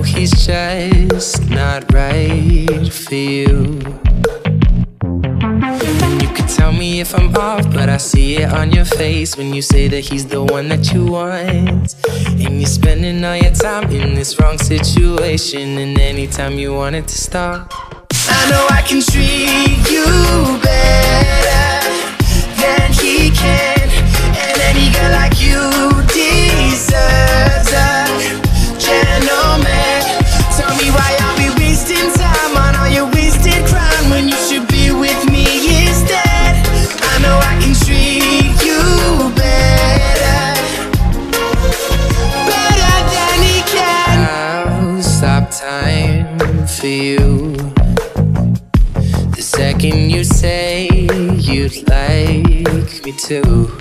he's just not right for you. And you can tell me if I'm off, but I see it on your face when you say that he's the one that you want. And you're spending all your time in this wrong situation, and anytime you want it to stop, I know I can treat you better than he can. And any girl like you deserves a gentleman. Tell me why I'll be wasting time on all your wasted crime when you should be with me instead. I know I can treat you better, better than he can. I'll stop time for you the second you say you'd like me to.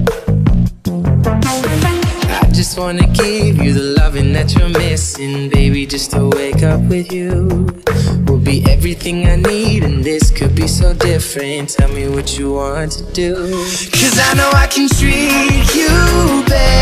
I just wanna give you the loving that you're missing, baby. Just to wake up with you will be everything I need, and this could be so different. Tell me what you want to do, 'cause I know I can treat you better